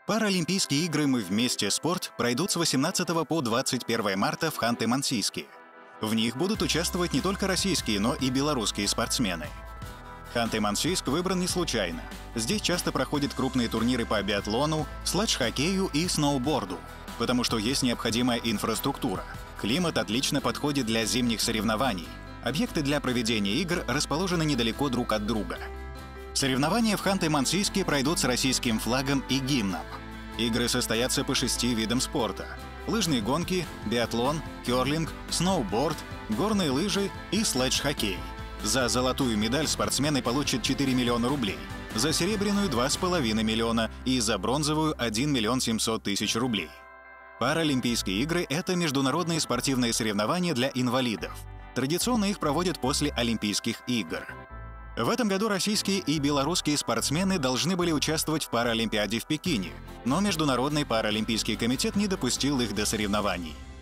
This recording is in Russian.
Паралимпийские игры «Мы вместе. Спорт» пройдут с 18 по 21 марта в Ханты-Мансийске. В них будут участвовать не только российские, но и белорусские спортсмены. Ханты-Мансийск выбран не случайно. Здесь часто проходят крупные турниры по биатлону, сладж-хоккею и сноуборду, потому что есть необходимая инфраструктура. Климат отлично подходит для зимних соревнований. Объекты для проведения игр расположены недалеко друг от друга. Соревнования в Ханты-Мансийске пройдут с российским флагом и гимном. Игры состоятся по 6 видам спорта: лыжные гонки, биатлон, кёрлинг, сноуборд, горные лыжи и сладж-хоккей. За золотую медаль спортсмены получат 4 миллиона рублей, за серебряную — 2,5 миллиона и за бронзовую — 1 миллион 700 тысяч рублей. Паралимпийские игры — это международные спортивные соревнования для инвалидов. Традиционно их проводят после Олимпийских игр. В этом году российские и белорусские спортсмены должны были участвовать в Паралимпиаде в Пекине, но Международный паралимпийский комитет не допустил их до соревнований.